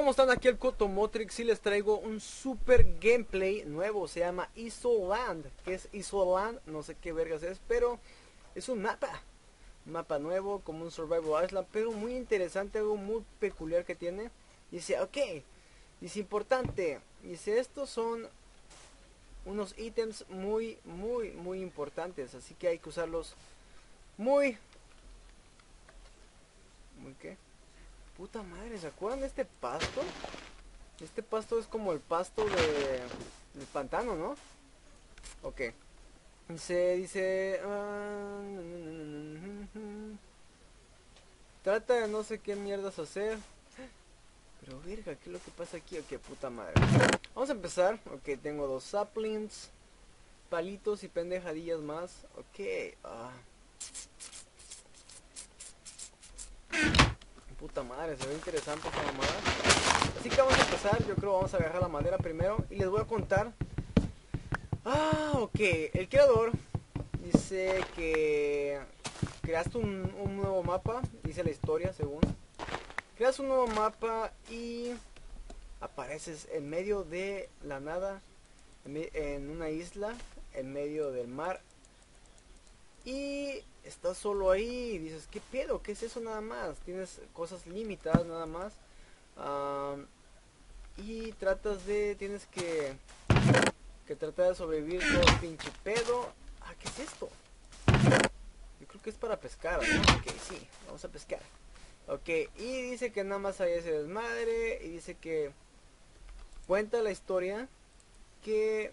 ¿Cómo están? Aquí el Cotomotrix y les traigo un super gameplay nuevo. Se llama Isoland. ¿Qué es Isoland? No sé qué vergas es, pero es un mapa. Un mapa nuevo, como un Survival Island, pero muy interesante, algo muy peculiar que tiene. Dice, ok, dice importante. Dice, estos son unos ítems muy importantes, así que hay que usarlos muy... ¿Muy qué? Puta madre, ¿se acuerdan de este pasto? Este pasto es como el pasto del pantano, ¿no? Ok. Dice... trata de no sé qué mierdas hacer. Pero verga, ¿qué es lo que pasa aquí? Ok, puta madre. Vamos a empezar. Ok, tengo 2 saplings, palitos y pendejadillas más. Ok. Puta madre, se ve interesante esta mamada. Así que vamos a empezar. Yo creo que vamos a agarrar la madera primero y les voy a contar. Ok. El creador dice que creaste un nuevo mapa. Dice la historia, según. Creas un nuevo mapa y apareces en medio de la nada, en una isla, en medio del mar. Y estás solo ahí y dices, ¿qué pedo? ¿Qué es eso nada más? Tienes cosas limitadas nada más. Y tienes que tratar de sobrevivir todo pinche pedo. ¿Qué es esto? Yo creo que es para pescar, ¿no? Ok, sí, vamos a pescar. Ok, y dice que nada más hay ese desmadre. Y dice que cuenta la historia que...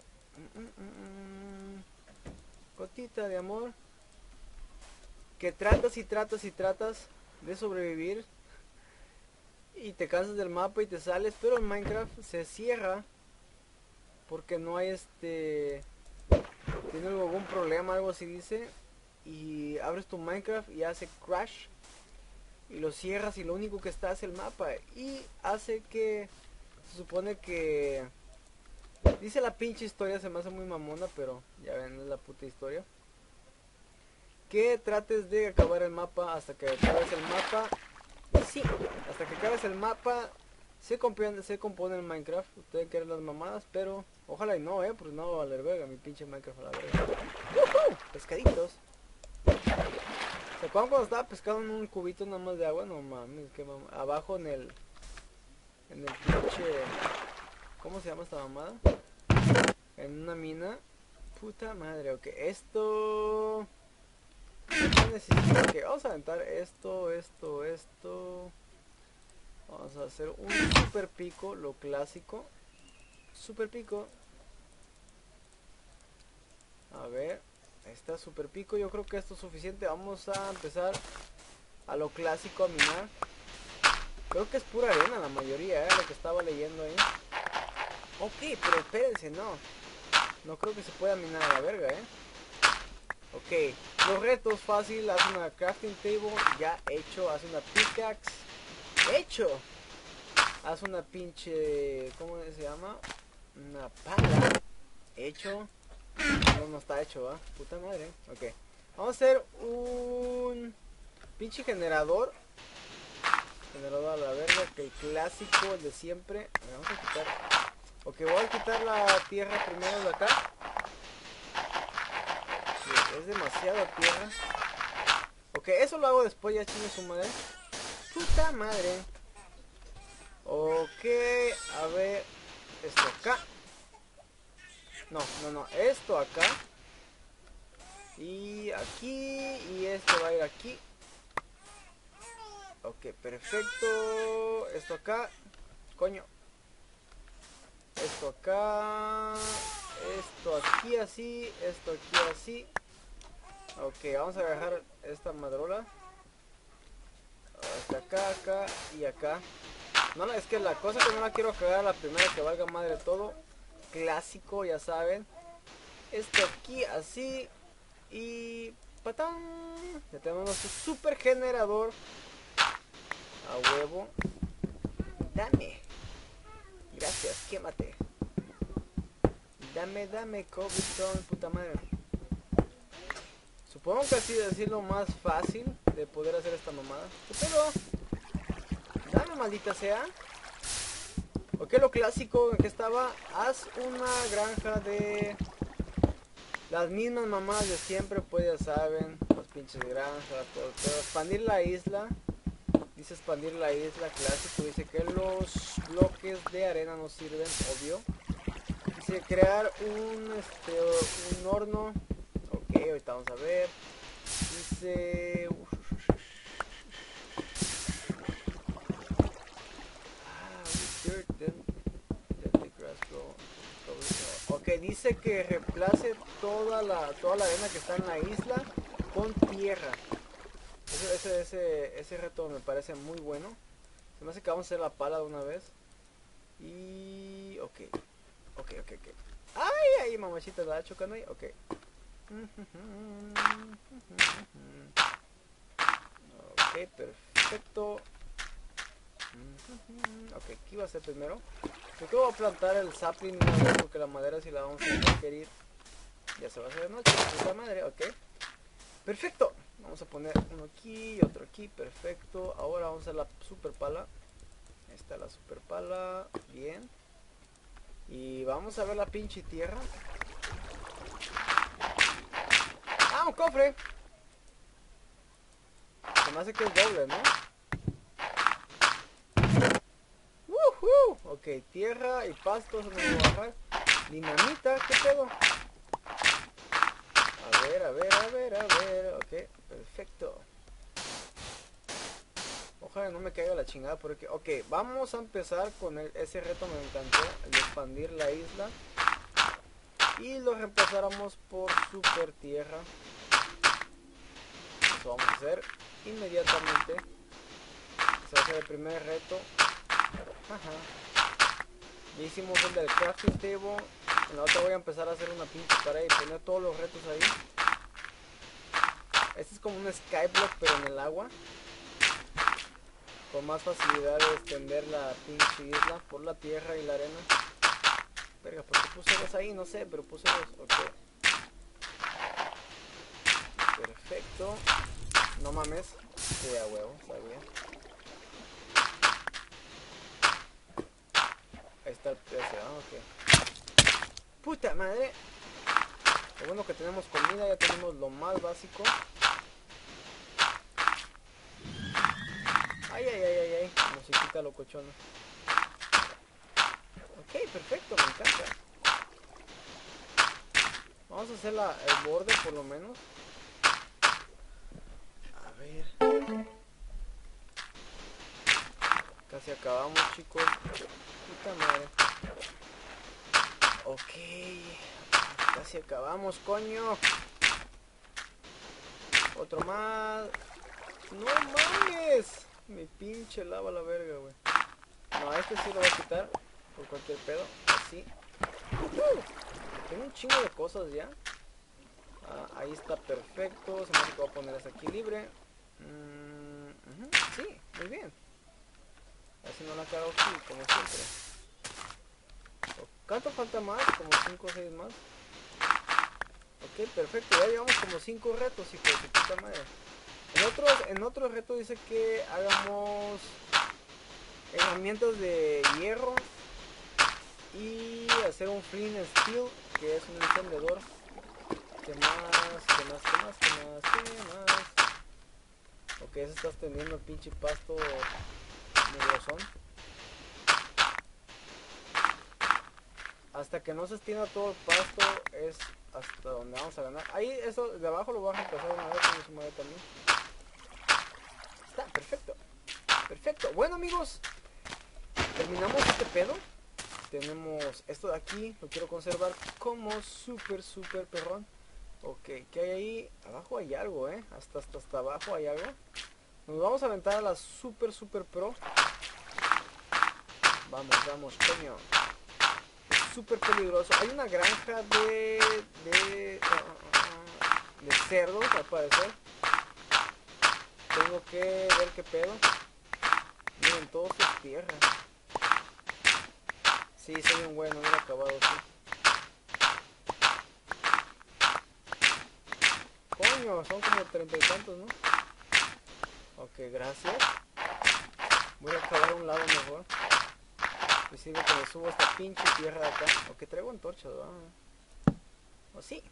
Gotita de amor. Que tratas y tratas y tratas de sobrevivir. Y te cansas del mapa y te sales. Pero en Minecraft se cierra. Porque no hay tiene algún problema, algo así dice. Y abres tu Minecraft y hace crash. Y lo cierras y lo único que está es el mapa. Y hace que... Se supone que... Dice la pinche historia, se me hace muy mamona, pero ya ven, es la puta historia. Que trates de acabar el mapa hasta que acabes el mapa. Sí, hasta que acabes el mapa se compone el Minecraft. Ustedes quieren las mamadas, pero ojalá y no, porque no va a valer verga mi pinche Minecraft a la verga. Pescaditos. ¿Se acuerdan cuando estaba pescando en un cubito nada más de agua? No mames, que abajo en el pinche... ¿Cómo se llama esta mamada? En una mina. Puta madre, ok. Esto... necesito que... Vamos a aventar esto. Vamos a hacer un super pico, lo clásico. Super pico. A ver. Ahí está, super pico. Yo creo que esto es suficiente. Vamos a empezar a lo clásico a minar. Creo que es pura arena la mayoría, lo que estaba leyendo ahí. Ok, pero espérense, no. No creo que se pueda minar a la verga, Ok, los retos fácil, haz una crafting table, ya hecho, haz una pickaxe, hecho. Haz una pinche, ¿cómo se llama? Una pala, hecho. No está hecho, puta madre. Ok, vamos a hacer un pinche generador. Generador a la verga, que el clásico, el de siempre. Vamos a quitar. Ok, voy a quitar la tierra primero de acá. Es demasiada tierra. Ok, eso lo hago después, ya chingue su madre. Puta madre. Ok, a ver. Esto acá. No, esto acá. Y aquí. Y esto va a ir aquí. Ok, perfecto. Esto acá. Coño. Esto acá. Esto aquí así. Esto aquí así. Ok, vamos a agarrar esta madrola. Hasta acá, acá y acá. No, es que la cosa que no la quiero cagar la primera que valga madre todo. Clásico, ya saben. Esto aquí así. Y... ¡patán! Ya tenemos nuestro super generador. A huevo. Dame. Gracias, quémate. Dame, cobblestone, puta madre. Supongo que así es lo más fácil de poder hacer esta mamada. ¿Qué pedo? Dame, maldita sea. Ok, lo clásico que estaba, haz una granja de las mismas mamadas de siempre, pues ya saben, las pinches granjas, todo. Expandir la isla, dice expandir la isla, clásico, dice que los bloques de arena no sirven, obvio. Dice crear un horno, ok, ahorita vamos a ver. Dice... Ok, dice que reemplace toda la arena que está en la isla con tierra. Ese reto me parece muy bueno. Se me hace que vamos a hacer la pala de una vez. Y... ok. Ay, mamachita, ¿la chocando ahí? Ok. Ok, perfecto. Ok, ¿qué iba a hacer primero? Yo creo que voy a plantar el sapling una vez porque la madera si la vamos a requerir. Ya se va a hacer de noche, puta madre, ok. Perfecto. Vamos a poner uno aquí y otro aquí, perfecto. Ahora vamos a hacer la super pala. Ahí está la super pala, bien. Y vamos a ver la pinche tierra. ¡Ah, un cofre! Se me hace que es doble, ¿no? ¡Woohoo! Ok, tierra y pasto, se me va a bajar. Dinamita, ¿qué pedo? A ver, ok, perfecto. Ojalá no me caiga la chingada porque... ok, vamos a empezar con ese reto, me encantó, el de expandir la isla. Y lo reemplazáramos por super tierra. Eso vamos a hacer inmediatamente. Ese va a ser el primer reto. Ajá. Ya hicimos el del crafting table. En la otra voy a empezar a hacer una pinche pared y poner todos los retos ahí. Este es como un skyblock pero en el agua. Con más facilidad de extender la pinche isla por la tierra y la arena. Verga, ¿por qué puse dos ahí? No sé, pero puse dos. Ok. Perfecto. No mames. Sí, a huevo, sabía. Ahí está el precio, ok. Puta madre. Lo bueno que tenemos comida, ya tenemos lo más básico. Ay. Musiquita locochona. Ok, perfecto, me encanta. Vamos a hacer el borde por lo menos. A ver. Casi acabamos, chicos. Puta madre. Ok. Casi acabamos, coño. Otro más. No mames. Mi pinche lava la verga, güey. No, este sí lo voy a quitar. Por cualquier pedo. Así. Tengo un chingo de cosas ya. Ahí está perfecto. Se me hace que voy a poner eso aquí libre. Sí, muy bien. Así no la cago aquí, como siempre. ¿Cuánto falta más? Como 5 o 6 más. Ok, perfecto. Ya llevamos como 5 retos, hijo de su puta madre. En otro reto dice que hagamos herramientas de hierro y hacer un flint steel, que es un encendedor. ¿Qué más? Ok, se está extendiendo el pinche pasto negrosón. Hasta que no se extienda todo el pasto es hasta donde vamos a ganar. Ahí eso de abajo lo voy a reemplazar una vez con su madre también. Está perfecto. Perfecto. Bueno, amigos, terminamos este pedo. Tenemos esto de aquí, lo quiero conservar como súper perrón. Ok, ¿qué hay ahí? Abajo hay algo, hasta abajo hay algo. Nos vamos a aventar a la super pro. Vamos, coño. Es súper peligroso. Hay una granja de cerdos, al parecer. Tengo que ver qué pedo. Miren, todo esto es tierra. Sí, soy un güey, no hubiera acabado así. Coño, son como 30 y tantos, ¿no? Ok, gracias. Voy a acabar a un lado mejor. Me sirve que me subo esta pinche tierra de acá. O que traigo antorchas, ¿verdad? O sí.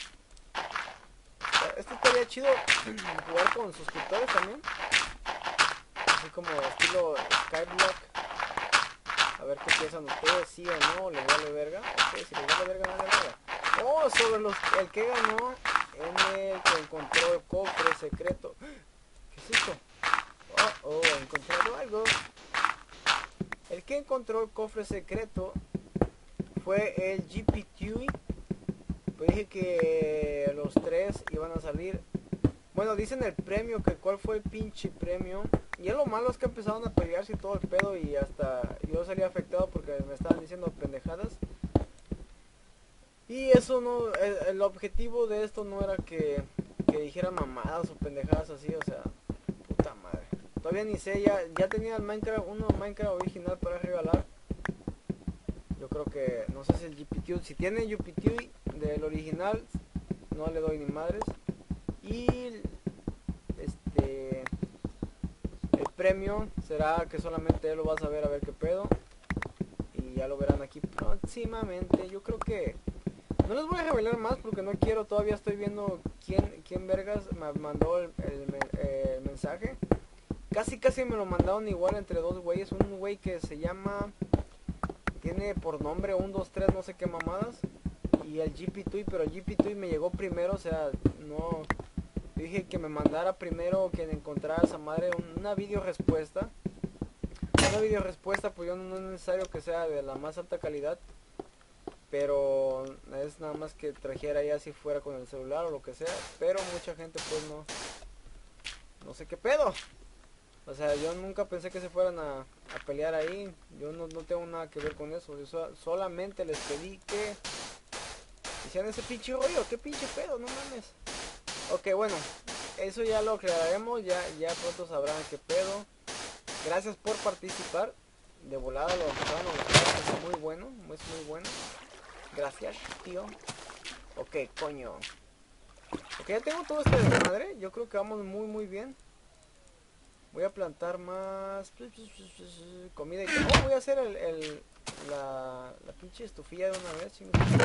Esto estaría chido jugar con suscriptores también. Así como estilo Skyblock. A ver qué piensan ustedes, sí o no, les vale verga. Ok, si les vale verga, no vale verga. Oh, sobre el que ganó en el que encontró el cofre secreto. ¿Qué es esto? Oh, he encontrado algo. El que encontró el cofre secreto fue el GPTui. Pues dije que los tres iban a salir. Bueno, dicen el premio, que cuál fue el pinche premio. Y lo malo es que empezaron a pelearse y todo el pedo. Y hasta yo salí afectado porque me estaban diciendo pendejadas. Y eso no, el objetivo de esto no era que dijeran mamadas o pendejadas así, o sea, puta madre. Todavía ni sé, ya tenía el Minecraft, Minecraft original para regalar. Yo creo que, no sé si el GPT, si tiene GPT del original, no le doy ni madres. Y el premio será que solamente él lo va a saber, a ver qué pedo. Y ya lo verán aquí próximamente. Yo creo que no les voy a revelar más porque no quiero, todavía estoy viendo quién vergas me mandó el mensaje. Casi me lo mandaron igual entre dos güeyes. Un güey que se llama, tiene por nombre 1, 2, 3, no sé qué mamadas. Y el GP2, pero el GP2 me llegó primero, o sea, no. Dije que me mandara primero, que encontrara esa madre una video respuesta. Una video respuesta, pues yo no es necesario que sea de la más alta calidad. Pero es nada más que trajera ya si fuera con el celular o lo que sea. Pero mucha gente pues no sé qué pedo. O sea, yo nunca pensé que se fueran a pelear ahí. Yo no tengo nada que ver con eso. Yo solamente les pedí que hicieran ese pinche rollo. ¿Qué pinche pedo? No mames. Ok, bueno, eso ya lo aclararemos. Ya pronto sabrán qué pedo. Gracias por participar. De volada lo empezaron a buscar. Es muy bueno, es muy bueno. Gracias, tío. Ok, coño. Ok, ya tengo todo este desmadre. Yo creo que vamos muy bien. Voy a plantar más comida y todo. Voy a hacer la pinche estufilla de una vez.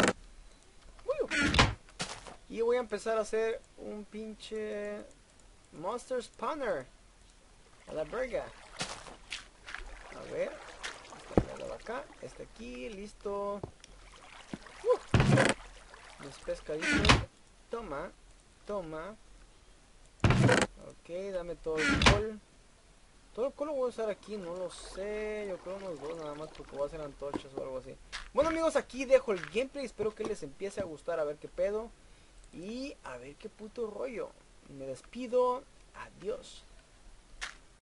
Y voy a empezar a hacer un pinche Monster Spawner. A la verga. A ver. Acá, aquí, listo. Los pescaditos. Toma. Ok, dame todo el col. Todo el col lo voy a usar aquí, no lo sé. Yo creo unos dos nada más porque voy a hacer antorchas o algo así. Bueno amigos, aquí dejo el gameplay. Espero que les empiece a gustar, a ver qué pedo. Y a ver qué puto rollo. Me despido. Adiós.